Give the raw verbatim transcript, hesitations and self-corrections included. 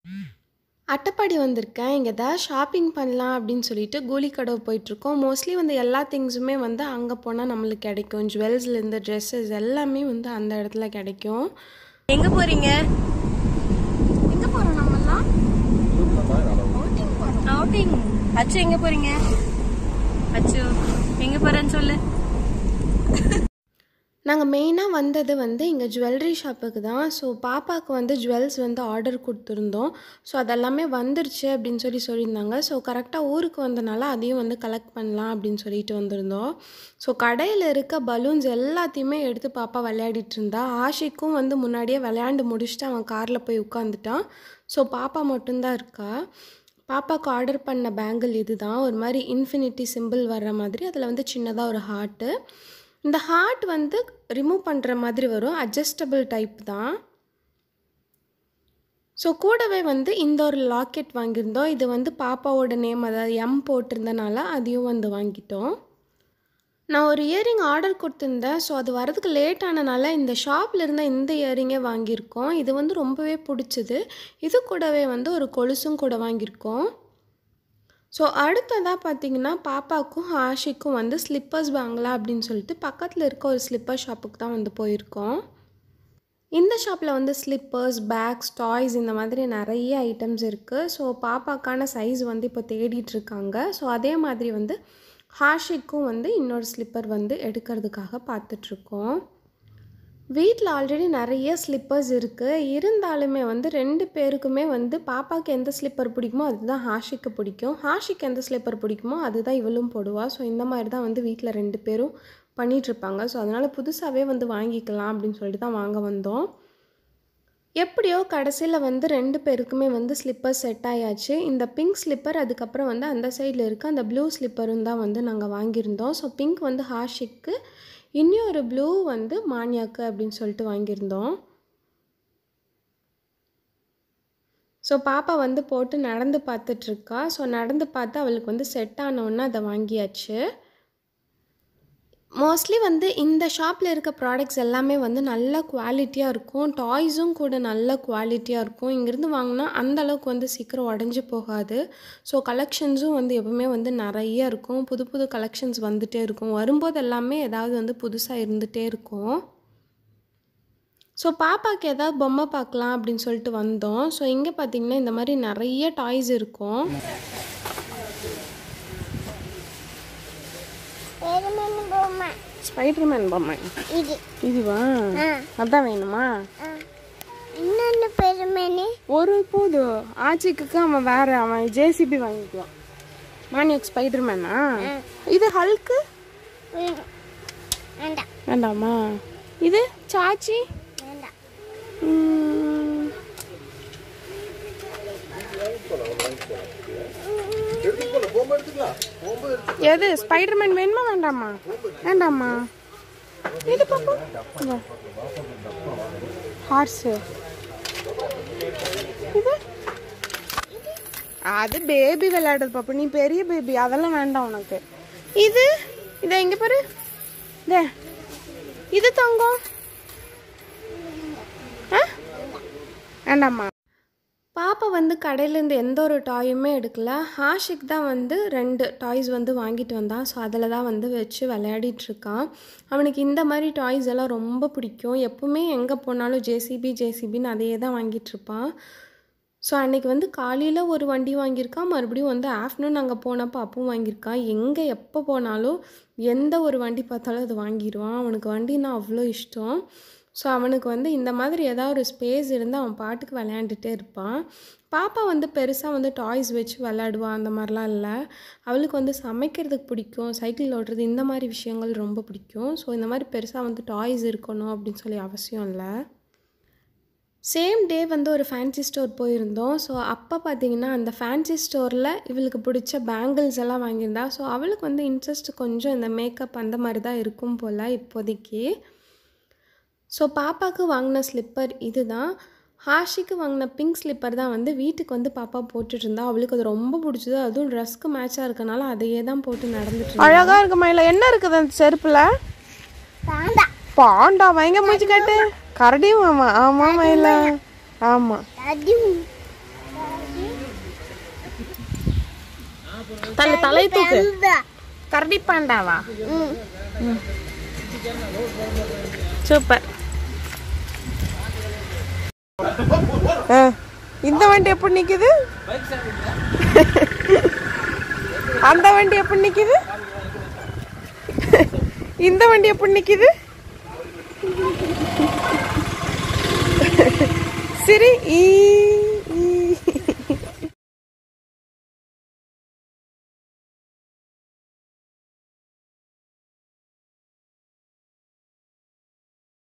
அட்டப்பாடி வந்திருக்கேன். இங்கே ஏதாவது ஷாப்பிங் பண்ணலாம் அப்படின்னு சொல்லிட்டு கூலி கடை போயிட்டுருக்கோம். மோஸ்ட்லி வந்து எல்லா திங்ஸுமே வந்து அங்கே போனால் நம்மளுக்கு கிடைக்கும். ஜுவல்ஸ்லேருந்து ட்ரெஸ்ஸஸ் எல்லாமே வந்து அந்த இடத்துல கிடைக்கும். எங்கே போகிறீங்க? எங்கே போகிறோம் நம்மலாம்? அவுட்டிங். அச்சு எங்கே போகிறீங்க? அச்சு எங்கே போகிறேன்னு சொல்லு. நாங்கள் மெயினாக வந்தது வந்து இங்கே ஜுவல்லரி ஷாப்புக்கு தான். ஸோ பாப்பாவுக்கு வந்து ஜுவல்ஸ் வந்து ஆர்டர் கொடுத்துருந்தோம். ஸோ அதெல்லாமே வந்துருச்சு அப்படின்னு சொல்லி சொல்லியிருந்தாங்க. ஸோ கரெக்டாக ஊருக்கு வந்தனால அதையும் வந்து கலெக்ட் பண்ணலாம் அப்படின்னு சொல்லிட்டு வந்திருந்தோம். ஸோ கடையில் இருக்க பலூன்ஸ் எல்லாத்தையுமே எடுத்து பாப்பா விளையாடிட்டு இருந்தா. ஆஷிக்கும் வந்து முன்னாடியே விளையாண்டு முடிச்சுட்டு அவன் காரில் போய் உட்காந்துட்டான். ஸோ பாப்பா மட்டும்தான் இருக்கா. பாப்பாவுக்கு ஆர்டர் பண்ண பேங்கிள் இது தான். ஒரு மாதிரி இன்ஃபினிட்டி சிம்பிள் வர்ற மாதிரி அதில் வந்து சின்னதாக ஒரு ஹார்ட்டு. இந்த ஹார்ட் வந்து ரிமூவ் பண்ணுற மாதிரி வரும். அட்ஜஸ்டபிள் டைப் தான். ஸோ கூடவே வந்து இந்த ஒரு லாக்கெட் வாங்கியிருந்தோம். இது வந்து பாப்பாவோட நேம், அதாவது எம் போட்டிருந்தனால அதையும் வந்து வாங்கிட்டோம். நான் ஒரு இயரிங் ஆர்டர் கொடுத்துருந்தேன். ஸோ அது வரதுக்கு லேட் ஆனனால இந்த ஷாப்பில் இருந்த இந்த இயரிங்கே வாங்கியிருக்கோம். இது வந்து ரொம்பவே பிடிச்சிது. இது கூடவே வந்து ஒரு கொலுசும் கூட வாங்கியிருக்கோம். ஸோ அடுத்ததாக பார்த்திங்கன்னா பாப்பாவுக்கும் ஆஷிக்கும் வந்து ஸ்லிப்பர்ஸ் வாங்கலாம் அப்படின்னு சொல்லிட்டு பக்கத்தில் இருக்க ஒரு ஸ்லிப்பர் ஷாப்புக்கு தான் வந்து போயிருக்கோம். இந்த ஷாப்பில் வந்து ஸ்லிப்பர்ஸ், பேக்ஸ், டாய்ஸ் இந்த மாதிரி நிறைய ஐட்டம்ஸ் இருக்குது. ஸோ பாப்பாக்கான சைஸ் வந்து இப்போ தேடிட்டுருக்காங்க. ஸோ அதே மாதிரி வந்து ஆஷிக்கும் வந்து இன்னொரு ஸ்லிப்பர் வந்து எடுக்கிறதுக்காக பார்த்துட்ருக்கோம். வீட்டில் ஆல்ரெடி நிறைய ஸ்லிப்பர்ஸ் இருக்குது. இருந்தாலுமே வந்து ரெண்டு பேருக்குமே வந்து பாப்பாவுக்கு எந்த ஸ்லிப்பர் பிடிக்குமோ அதுதான் ஹாஷிக்கு பிடிக்கும். ஹாஷிக்கு எந்த ஸ்லிப்பர் பிடிக்குமோ அதுதான் இவளும் போடுவாள். ஸோ இந்த மாதிரி தான் வந்து வீட்டில் ரெண்டு பேரும் பண்ணிகிட்ருப்பாங்க. ஸோ அதனால் புதுசாகவே வந்து வாங்கிக்கலாம் அப்படின்னு சொல்லிட்டு தான் வாங்க வந்தோம். எப்படியோ கடைசியில் வந்து ரெண்டு பேருக்குமே வந்து ஸ்லிப்பர் செட் ஆயாச்சு. இந்த பிங்க் ஸ்லிப்பர், அதுக்கப்புறம் வந்து அந்த சைடில் இருக்க அந்த ப்ளூ ஸ்லிப்பரும் தான் வந்து நாங்கள் வாங்கியிருந்தோம். ஸோ பிங்க் வந்து ஹாஷிக்கு, இன்னொரு ப்ளூ வந்து மானியாக்கு அப்படின்னு சொல்லிட்டு வாங்கியிருந்தோம். ஸோ பாப்பா வந்து போட்டு நடந்து பார்த்துட்ருக்கா. ஸோ நடந்து பார்த்து அவளுக்கு வந்து செட் ஆனவுடனே அதை வாங்கியாச்சு. மோஸ்ட்லி வந்து இந்த ஷாப்பில் இருக்க ப்ராடக்ட்ஸ் எல்லாமே வந்து நல்ல குவாலிட்டியாக இருக்கும். டாய்ஸும் கூட நல்ல குவாலிட்டியாக இருக்கும். இங்கேருந்து வாங்கினா அந்தளவுக்கு வந்து சீக்கிரம் உடஞ்சி போகாது. ஸோ கலெக்ஷன்ஸும் வந்து எப்பவுமே வந்து நிறைய இருக்கும். புது புது கலெக்ஷன்ஸ் வந்துகிட்டே இருக்கும். வரும்போது எல்லாமே ஏதாவது வந்து புதுசாக இருந்துகிட்டே இருக்கும். ஸோ பாப்பாவுக்கு ஏதாவது பொம்மை பார்க்கலாம் அப்படின்னு சொல்லிட்டு வந்தோம். ஸோ இங்கே பார்த்திங்கன்னா இந்த மாதிரி நிறைய டாய்ஸ் இருக்கும். ஸ்பைடர்மேன் பொம்மை இது இதுவா? அதான் வேணுமா? இன்னொன்று பெருமேனே ஒரு போதும். ஆச்சிக்கு அவன் வேற, அவன் ஜேசிபி வாங்கிக்குவான். மானியாக் ஸ்பைடர்மேனா? இது ஹல்க்கு வேண்டாமா? இது சாச்சி எது? ஸ்பைடர்மேன் வேணுமா வேண்டாமா? வேண்டாமா? இது பாப்பா ஹார்ஸு. இது அது பேபி விளையாடுறது பாப்பா. நீ பெரிய பேபி, அதெல்லாம் வேண்டாம் உனக்கு. இது இதை இங்கே பாரு. இது தங்கம் வேண்டாமா? பாப்பா வந்து கடையிலேருந்து எந்த ஒரு டாயுமே எடுக்கல. ஹாஷிக் தான் வந்து ரெண்டு டாய்ஸ் வந்து வாங்கிட்டு வந்தான். ஸோ அதில் தான் வந்து வச்சு விளையாடிட்டுருக்கான். அவனுக்கு இந்த மாதிரி டாய்ஸ் எல்லாம் ரொம்ப பிடிக்கும். எப்பவுமே எங்கே போனாலும் ஜேசிபி ஜேசிபின்னு அதையே தான் வாங்கிட்டுருப்பான். ஸோ அன்றைக்கி வந்து காலையில் ஒரு வண்டி வாங்கியிருக்கான். மறுபடியும் வந்து ஆஃப்டர்நூன் அங்கே போனப்போ அப்பவும் வாங்கியிருக்கான். எங்கே எப்போ போனாலும் எந்த ஒரு வண்டி பார்த்தாலும் அது வாங்கிடுவான். அவனுக்கு வண்டின்னா அவ்வளோ இஷ்டம். ஸோ அவனுக்கு வந்து இந்த மாதிரி ஏதாவது ஒரு ஸ்பேஸ் இருந்தால் அவன் பாட்டுக்கு விளையாண்டுட்டே இருப்பான். பாப்பா வந்து பெருசாக வந்து டாய்ஸ் வச்சு விளையாடுவான், அந்த மாதிரிலாம் இல்லை. அவளுக்கு வந்து சமைக்கிறதுக்கு பிடிக்கும், சைக்கிள் ஓட்டுறது, இந்த மாதிரி விஷயங்கள் ரொம்ப பிடிக்கும். ஸோ இந்த மாதிரி பெருசாக வந்து டாய்ஸ் இருக்கணும் அப்படின்னு சொல்லி அவசியம் இல்லை. சேம் டே வந்து ஒரு ஃபேன்சி ஸ்டோர் போயிருந்தோம். ஸோ அப்போ பார்த்திங்கன்னா அந்த ஃபேன்சி ஸ்டோரில் இவளுக்கு பிடிச்ச பேங்கிள்ஸ் எல்லாம் வாங்கியிருந்தா. ஸோ அவளுக்கு வந்து இன்ட்ரெஸ்ட் கொஞ்சம் இந்த மேக்கப் அந்த மாதிரி தான் இருக்கும் போல் இப்போதைக்கு. ஸோ பாப்பாவுக்கு வாங்கின ஸ்லிப்பர் இது தான். ஹாஷிக்கு வாங்கின பிங்க் ஸ்லிப்பர் தான் வந்து வீட்டுக்கு வந்து பாப்பா போட்டுட்டு இருந்தா. அவளுக்கு அது ரொம்ப பிடிச்சது. அதுவும் ட்ரெஸ்க்கு மேட்சாக இருக்கனால அதையே தான் போட்டு நடந்துட்டு. அழகாக இருக்கு மயில. என்ன இருக்குது அந்த செருப்பில்? பாண்டா பயங்க மூச்சு காட்டு. கரடியும் ஆமா. ஆமா மயில. ஆமா தலை தலை தூக்கு. கரடி பாண்டாவா? சூப்பர். இந்த வண்டி எப்படி நிக்குது? அந்த வண்டி எப்படி நிக்குது? இந்த வண்டி எப்படி நிக்குது? சரி.